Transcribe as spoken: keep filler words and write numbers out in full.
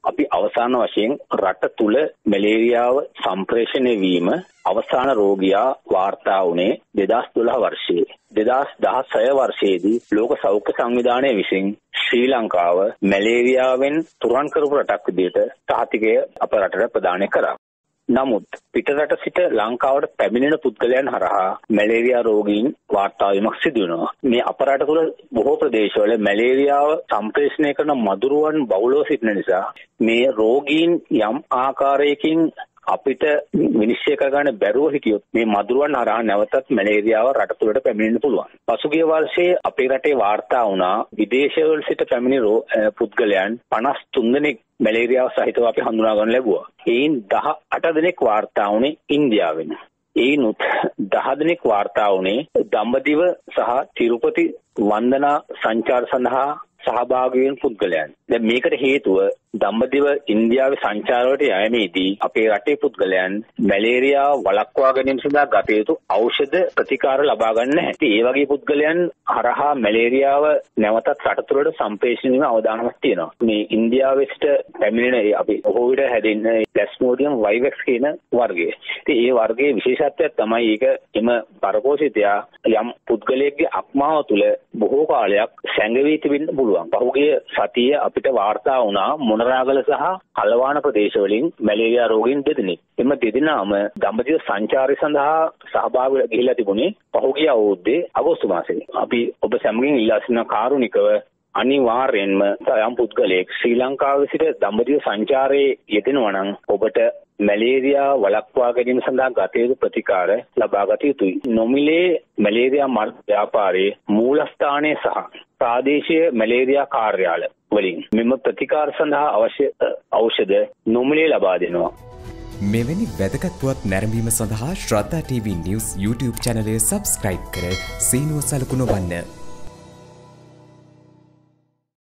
අපි අවසාන වශයෙන් රට තුල මැලේරියාව සම්ප්‍රේෂණය වීම අවසාන රෝගියා වාර්තා වුණේ දෙදාස් දොළහ වර්ෂයේ. දෙදාස් දහසය වර්ෂයේදී ලෝක සෞඛ්‍ය සංවිධානය විසින් ශ්‍රී ලංකාව මැලේරියාවෙන් තුරන් කරපු රටක් විදිහට සහතිකය අප රටට ප්‍රදානය කරා. නමුත් පිටරට සිට ලංකාවට පැමිණෙන පුද්ගලයන් හරහා මැලේරියා රෝගීන් වාර්තා වීමක් සිදු වෙනවා. මේ අප රට තුළ බොහෝ ප්‍රදේශවල මැලේරියාව සම්ප්‍රේෂණය කරන මදුරුවන් බහුලව සිටින නිසා මේ රෝගීන් යම් ආකාරයකින් අපිට විනිශ්චය කරගන්න බැරුව හිටියොත් මේ මදුරුවන් හරහා නැවතත් මැලේරියාව රට තුළට පැමිණෙන්න පුළුවන්. පසුගිය වර්ෂයේ අපේ රටේ වාර්තා වුණා විදේශවල සිට පැමිණි පුද්ගලයන් පනස් තුන් දෙනෙක් මැලේරියාව සහිතව අපි හඳුනා ගන්න ලැබුවා. එයින් දහ අට දෙනෙක් වාර්තා වුණේ ඉන්දියාවෙන්. එයිනුත් දහ දෙනෙක් වාර්තා වුණේ දඹදිව සහ තිරුපති වන්දනා සංචාර සඳහා සහභාගී වෙන පුද්ගලයන්. දැන් මේකට හේතුව දඹදිව ඉන්දියාවේ සංචාරවලට යෑමේදී අපේ රටේ පුද්ගලයන් මැලේරියාව වළක්වා ගැනීම සඳහා ගත යුතු ඖෂධ ප්‍රතිකාර ලබා ගන්න නැහැ. ඒ වගේ පුද්ගලයන් හරහා මැලේරියාව නැවතත් රට තුළට සම්ප්‍රේෂණය වීම අවදානමක් තියෙනවා. මේ ඉන්දියාවේ සිට පැමිණෙන අපි බොහෝ විට හැදෙන ප්ලාස්මෝඩියම් වයිවැක්ස් කියන වර්ගය. ඉතින් ඒ වර්ගයේ විශේෂත්වයක් තමයි ඒක එම පරපෝෂිතයා යම් පුද්ගලයෙක්ගේ අක්මාව තුළ බොහෝ කාලයක් සැඟවී තිබෙන්න පුළුවන්. පහුගිය සතියේ අපිට වාර්තා වුණා මොනරාගල සහ කලවාන ප්‍රදේශවලින් මැලේරියා රෝගීන් දෙදෙනෙක්. එම දෙදෙනාම දඹදිව සංචාරය සඳහා සහභාගී ගිහිලා තිබුණේ පහුගිය අවුරුද්දේ අගෝස්තු මාසයේ. අපි ඔබ සැමගින් ඉල්ලා සිටින කාරුණිකව අනිවාර්යෙන්ම යම් පුද්ගලයෙක් ශ්‍රී ලංකාවේ සිට දඹදිව සංචාරයේ යෙදෙනවා නම් ඔබට මැලේරියා වළක්වා ගැනීම සඳහා ගත යුතු ප්‍රතිකාර ලබා ගත යුතුයි. නොමිලේ මැලේරියා මර්ධ ව්‍යාපාරයේ මූලස්ථානයේ සහ ප්‍රාදේශීය මැලේරියා කාර්යාල වලින් මෙම ප්‍රතිකාර සඳහා අවශ්‍ය ඖෂධ නොමිලේ ලබා දෙනවා. මෙවැනි වැදගත් පුවත් නැරඹීම සඳහා ශ්‍රද්ධා ටීවී නිවුස් YouTube චැනලය සබ්ස්ක්‍රයිබ් කර සීනුව සලකුණ වන්න.